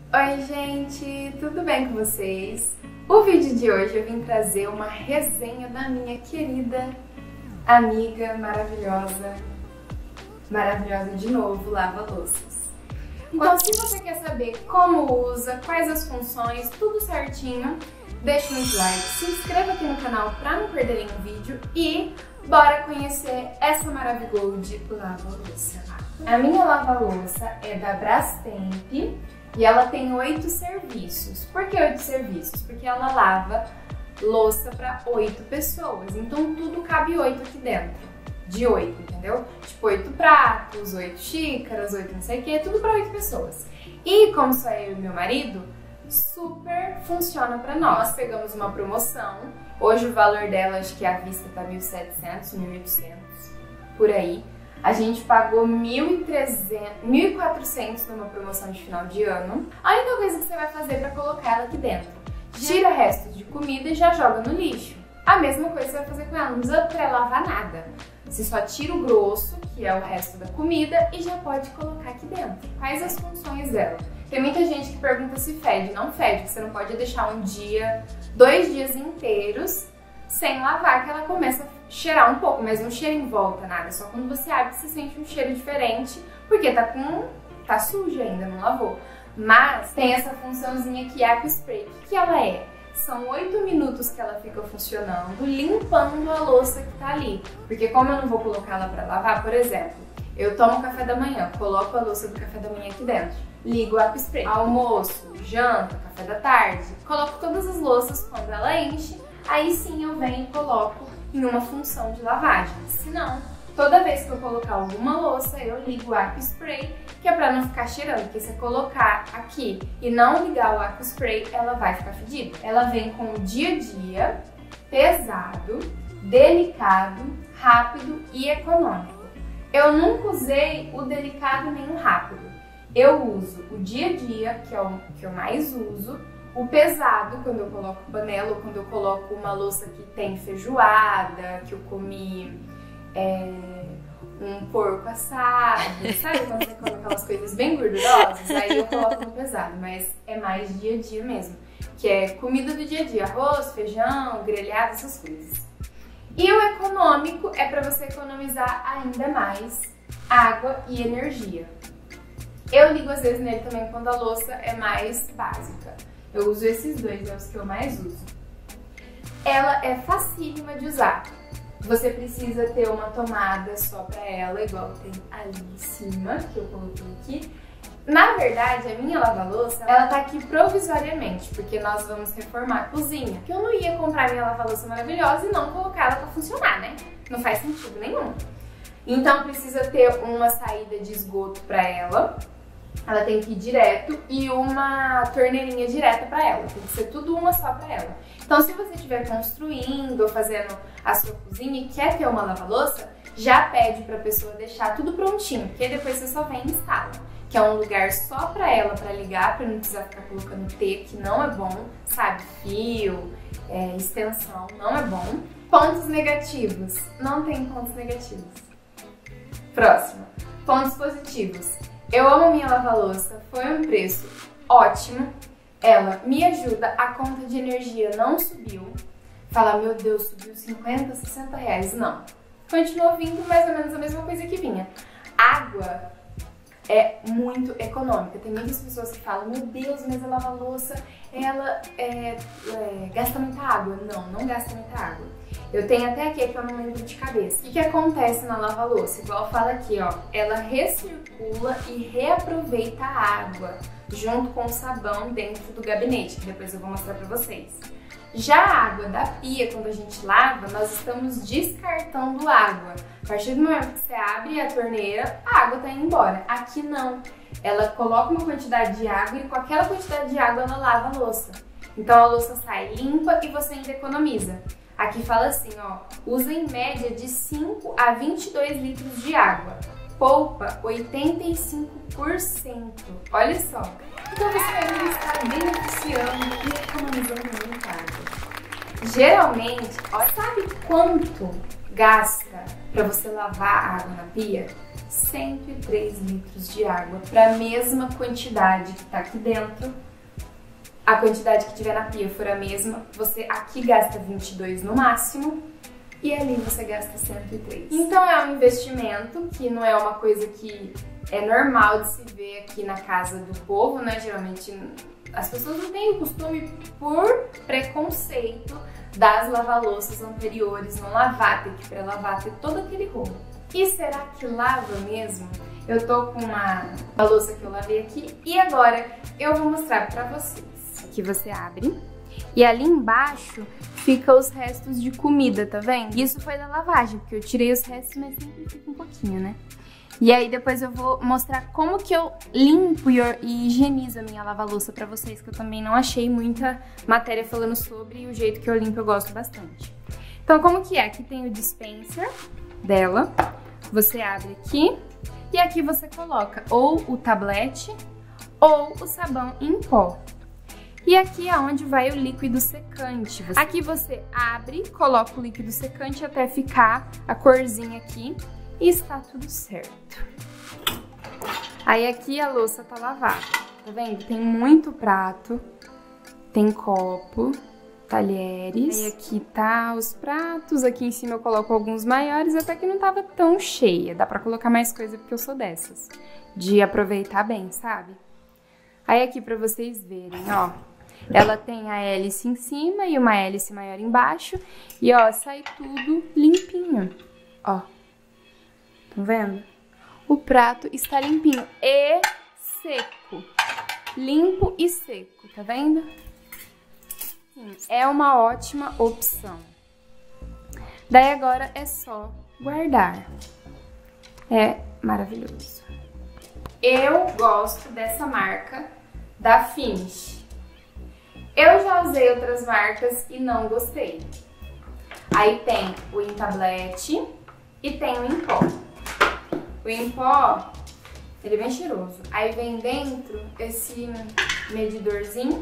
Oi gente, tudo bem com vocês? O vídeo de hoje eu vim trazer uma resenha da minha querida amiga maravilhosa de novo, lava-louças. Então se você quer saber como usa, quais as funções, tudo certinho, deixa um like, se inscreva aqui no canal para não perder nenhum vídeo e bora conhecer essa Maravigold lava-louça. A minha lava-louça é da Brastemp e ela tem 8 serviços. Por que 8 serviços? Porque ela lava louça para 8 pessoas, então tudo cabe 8 aqui dentro. De 8, entendeu? Tipo 8 pratos, 8 xícaras, 8 não sei o que, tudo para 8 pessoas. E como só eu e meu marido, super funciona para nós. Nós pegamos uma promoção, hoje o valor dela, acho que à vista tá 1.700, 1.800, por aí. A gente pagou 1.400 numa promoção de final de ano. A única coisa que você vai fazer para colocar ela aqui dentro, tira restos de comida e já joga no lixo. A mesma coisa você vai fazer com ela, não precisa pré-lavar nada. Você só tira o grosso, que é o resto da comida, e já pode colocar aqui dentro. Quais as funções dela? Tem muita gente que pergunta se fede. Não fede, você não pode deixar um dia, 2 dias inteiros sem lavar, que ela começa a cheirar um pouco, mas não cheira em volta nada. Só quando você abre você sente um cheiro diferente, porque tá suja ainda, não lavou. Mas tem essa funçãozinha aqui, Aqua Spray. O que ela é? São 8 minutos que ela fica funcionando, limpando a louça que tá ali. Porque como eu não vou colocar ela pra lavar, por exemplo, eu tomo café da manhã, coloco a louça do café da manhã aqui dentro, ligo o Aqua Spray, almoço, janta, café da tarde, coloco todas as louças quando ela enche, aí sim eu venho e coloco em uma função de lavagem. Se não, toda vez que eu colocar alguma louça, eu ligo o Aqua Spray, que é pra não ficar cheirando, porque se eu colocar aqui e não ligar o Aqua Spray, ela vai ficar fedida. Ela vem com o dia a dia, pesado, delicado, rápido e econômico. Eu nunca usei o delicado nem o rápido. Eu uso o dia a dia, que é o que eu mais uso, o pesado, quando eu coloco panela ou quando eu coloco uma louça que tem feijoada, que eu comi um porco assado, sabe quando você come aquelas coisas bem gordurosas? Aí eu coloco no pesado, mas é mais dia a dia mesmo, que é comida do dia a dia, arroz, feijão, grelhado, essas coisas. E o econômico é para você economizar ainda mais água e energia. Eu ligo às vezes nele também quando a louça é mais básica. Eu uso esses dois, é os que eu mais uso. Ela é facílima de usar. Você precisa ter uma tomada só pra ela, igual tem ali em cima, que eu coloquei aqui. Na verdade, a minha lava-louça, ela tá aqui provisoriamente, porque nós vamos reformar a cozinha. Porque eu não ia comprar minha lava-louça maravilhosa e não colocar ela pra funcionar, né? Não faz sentido nenhum. Então precisa ter uma saída de esgoto pra ela. Ela tem que ir direto e uma torneirinha direta pra ela. Tem que ser tudo uma só pra ela. Então se você estiver construindo ou fazendo a sua cozinha e quer ter uma lava-louça, já pede pra pessoa deixar tudo prontinho, porque depois você só vem e instala. Que é um lugar só pra ela, pra ligar, pra não precisar ficar colocando T, que não é bom, sabe? Fio, extensão, não é bom. Pontos negativos. Não tem pontos negativos. Próximo. Pontos positivos. Eu amo a minha lava-louça, foi um preço ótimo, ela me ajuda, a conta de energia não subiu. Fala, meu Deus, subiu 50, 60 reais. Não, continuou vindo mais ou menos a mesma coisa que vinha. Água é muito econômica, tem muitas pessoas que falam, meu Deus, mas a lava-louça, ela gasta muita água. Não, não gasta muita água. Eu tenho até aqui que eu não lembro de cabeça. O que acontece na lava-louça? Igual fala aqui, ó, ela recircula e reaproveita a água junto com o sabão dentro do gabinete, que depois eu vou mostrar pra vocês. Já a água da pia, quando a gente lava, nós estamos descartando água. A partir do momento que você abre a torneira, a água tá indo embora. Aqui não. Ela coloca uma quantidade de água e com aquela quantidade de água ela lava a louça. Então a louça sai limpa e você ainda economiza. Aqui fala assim, ó, usa em média de 5 a 22 litros de água. Poupa 85%. Olha só. Então você ainda está beneficiando e economizando muita água. Geralmente, ó, sabe quanto gasta para você lavar a água na pia? 103 litros de água para a mesma quantidade que tá aqui dentro. A quantidade que tiver na pia for a mesma, você aqui gasta 22 no máximo e ali você gasta 103. Então é um investimento que não é uma coisa que é normal de se ver aqui na casa do povo, né? Geralmente as pessoas não têm o costume, por preconceito, das lava-louças anteriores, não lavar, ter que pré-lavar, ter todo aquele rolo. E será que lava mesmo? Eu tô com uma louça que eu lavei aqui e agora eu vou mostrar pra vocês. Aqui você abre e ali embaixo fica os restos de comida, tá vendo? Isso foi da lavagem, porque eu tirei os restos, mas sempre fica um pouquinho, né? E aí depois eu vou mostrar como que eu limpo e higienizo a minha lava-louça pra vocês, que eu também não achei muita matéria falando sobre, e o jeito que eu limpo eu gosto bastante. Então como que é? Aqui tem o dispenser dela, você abre aqui e aqui você coloca ou o tablete ou o sabão em pó. E aqui é onde vai o líquido secante. Aqui você abre, coloca o líquido secante até ficar a corzinha aqui e está tudo certo. Aí aqui a louça tá lavada, tá vendo? Tem muito prato, tem copo, talheres. Aí aqui tá os pratos, aqui em cima eu coloco alguns maiores, até que não tava tão cheia. Dá pra colocar mais coisa porque eu sou dessas, de aproveitar bem, sabe? Aí aqui pra vocês verem, ó. Ela tem a hélice em cima e uma hélice maior embaixo. E, ó, sai tudo limpinho. Ó. Tá vendo? O prato está limpinho e seco. Limpo e seco, tá vendo? Sim, é uma ótima opção. Daí agora é só guardar. É maravilhoso. Eu gosto dessa marca da Finish. Eu já usei outras marcas e não gostei. Aí tem o em tablete e tem o em pó. O em pó, ele é bem cheiroso. Aí vem dentro esse medidorzinho.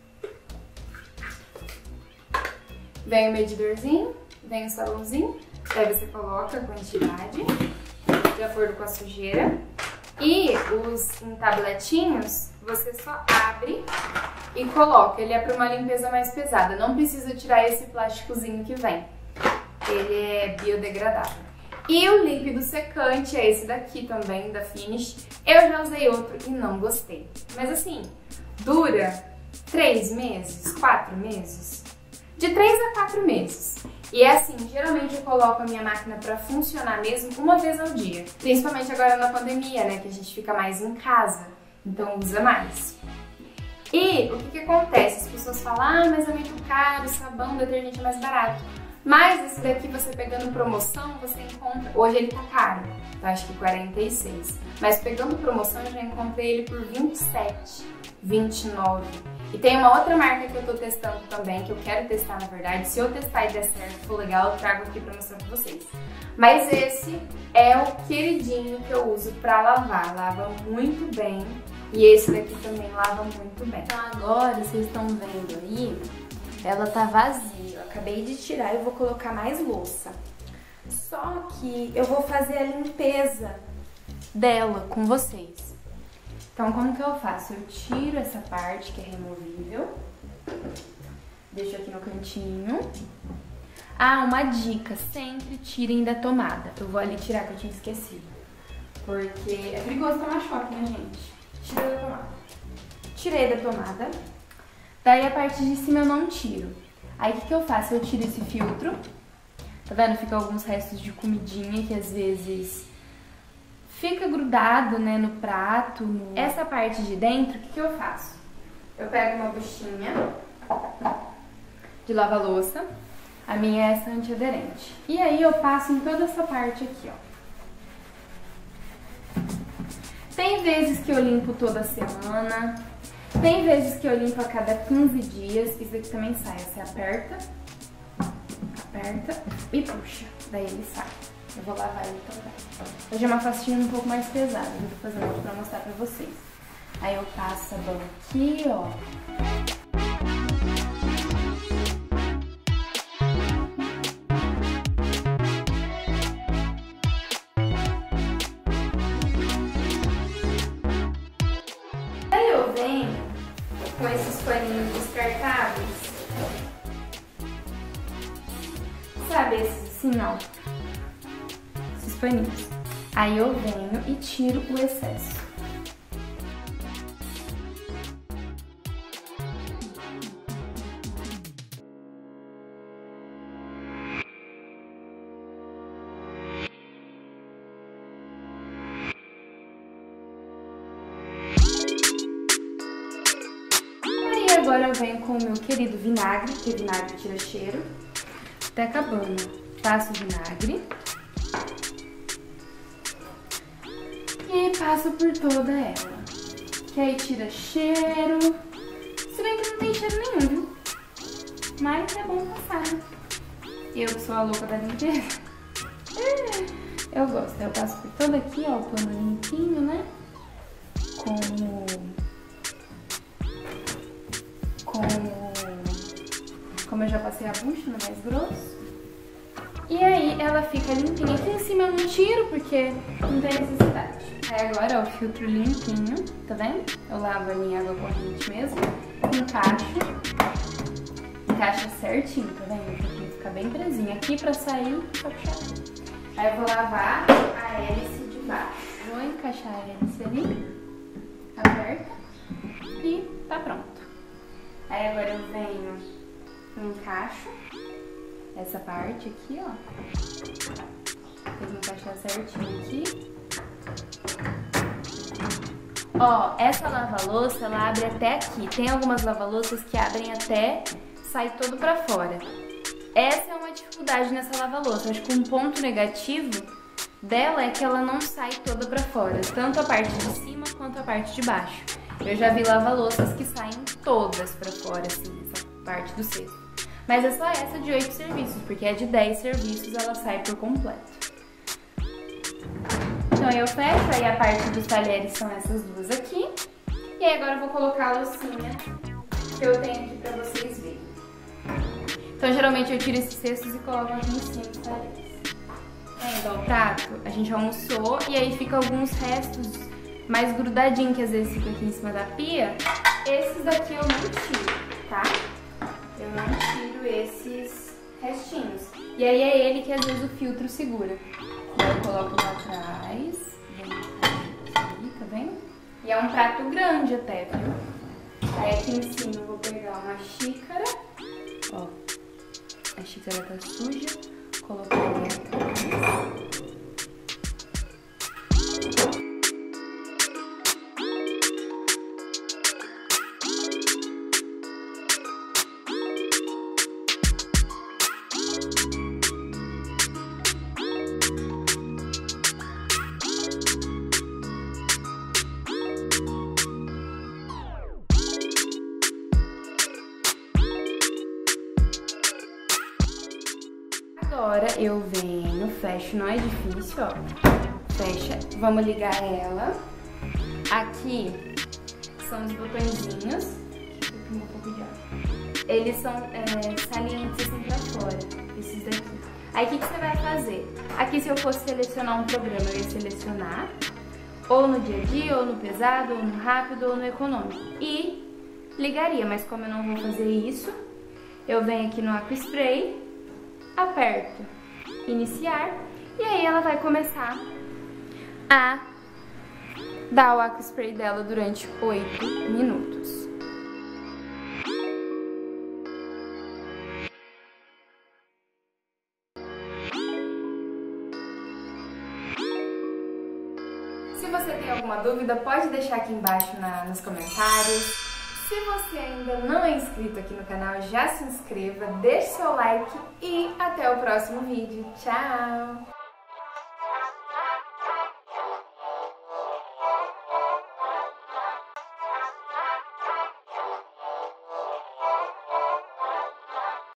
Vem o medidorzinho, vem o sabãozinho. Daí você coloca a quantidade, de acordo com a sujeira. E os em tabletinhos, você só abre e coloca. Ele é para uma limpeza mais pesada. Não precisa tirar esse plásticozinho que vem. Ele é biodegradável. E o líquido secante é esse daqui também, da Finish. Eu já usei outro e não gostei. Mas assim, dura 3 meses, 4 meses? De 3 a 4 meses. E é assim, geralmente eu coloco a minha máquina pra funcionar mesmo uma vez ao dia. Principalmente agora na pandemia, né, que a gente fica mais em casa, então usa mais. E o que acontece? As pessoas falam, ah, mas é muito caro, sabão, detergente é mais barato. Mas esse daqui você pegando promoção, você encontra... Hoje ele tá caro, tá? Acho que 46. Mas pegando promoção eu já encontrei ele por 27, 29. E tem uma outra marca que eu tô testando também, que eu quero testar na verdade. Se eu testar e der certo, for legal, eu trago aqui pra mostrar pra vocês. Mas esse é o queridinho que eu uso pra lavar. Lava muito bem. E esse daqui também lava muito bem. Então agora, vocês estão vendo aí, ela tá vazia. Eu acabei de tirar e vou colocar mais louça. Só que eu vou fazer a limpeza dela com vocês. Então, como que eu faço? Eu tiro essa parte que é removível, deixo aqui no cantinho. Ah, uma dica, sempre tirem da tomada. Eu vou ali tirar que eu tinha esquecido, porque é perigoso tomar choque, né, gente? Tira da tomada. Tirei da tomada, daí a parte de cima eu não tiro. Aí o que eu faço? Eu tiro esse filtro, tá vendo? Fica alguns restos de comidinha que às vezes... fica grudado, né, no prato. Essa parte de dentro, o que eu faço? Eu pego uma buchinha de lava-louça. A minha é essa antiaderente. E aí eu passo em toda essa parte aqui, ó. Tem vezes que eu limpo toda semana. Tem vezes que eu limpo a cada 15 dias. Isso aqui também sai. Você aperta e puxa. Daí ele sai. Eu vou lavar ele também. Hoje é uma faxina um pouco mais pesada, eu tô fazendo aqui pra mostrar pra vocês. Aí eu passo sabão aqui, ó. com esses paninhos descartáveis. Sabe esses assim, ó? Esses paninhos. Aí eu venho e tiro o excesso. Agora eu venho com o meu querido vinagre, porque vinagre tira cheiro. Tá acabando. Passo o vinagre. E passo por toda ela. Que aí tira cheiro. Se bem que não tem cheiro nenhum, viu? Mas é bom passar. Eu que sou a louca da limpeza. Eu gosto. Eu passo por toda aqui, ó, o pano limpinho, né? Como eu já passei a bucha no mais grosso. E aí ela fica limpinha. Aqui em cima eu não tiro porque não tem necessidade. Aí agora, ó, o filtro limpinho, tá vendo? Eu lavo ali em água corrente mesmo. Encaixa certinho, tá vendo? Tem que ficar bem presinho. Aqui pra sair, só puxar. Aí eu vou lavar a hélice de baixo. Vou encaixar a hélice ali, aperta e tá pronto. Aí agora eu venho e encaixo essa parte aqui, ó. Tem que encaixar certinho aqui. Ó, essa lava-louça, ela abre até aqui. Tem algumas lava-louças que abrem até sair todo pra fora. Essa é uma dificuldade nessa lava-louça. Acho que um ponto negativo dela é que ela não sai toda pra fora. Tanto a parte de cima quanto a parte de baixo. Eu já vi lava-louças que saem todas pra fora, assim, essa parte do cesto. Mas é só essa de 8 serviços, porque é de 10 serviços, ela sai por completo. Então eu fecho, aí a parte dos talheres são essas duas aqui. E aí agora eu vou colocar a loucinha que eu tenho aqui pra vocês verem. Então geralmente eu tiro esses cestos e coloco aqui em cima dos talheres. É igual o prato, a gente almoçou e aí fica alguns restos mais grudadinho, que às vezes fica aqui em cima da pia. Esses daqui eu não tiro, tá? Eu não tiro esses restinhos. E aí é ele que às vezes o filtro segura. Então eu coloco lá atrás, aqui, tá vendo? E é um prato grande até, viu? Aí aqui em cima eu vou pegar uma xícara. Ó, a xícara tá suja. Colocar ali atrás. Agora eu venho, fecho, não é difícil, ó. Fecha, vamos ligar ela. Aqui são os botõezinhos. Deixa eu tomar um pouco de água. Eles são salientes assim pra fora, esses daqui. Aí o que você vai fazer? Aqui se eu fosse selecionar um programa, eu ia selecionar ou no dia a dia, ou no pesado, ou no rápido, ou no econômico. E ligaria, mas como eu não vou fazer isso, eu venho aqui no Aquaspray, aperto iniciar e aí ela vai começar a dar o Aquaspray dela durante 8 minutos. Se você tem alguma dúvida, pode deixar aqui embaixo nos comentários. Se você ainda não é inscrito aqui no canal, já se inscreva, deixe seu like e até o próximo vídeo. Tchau!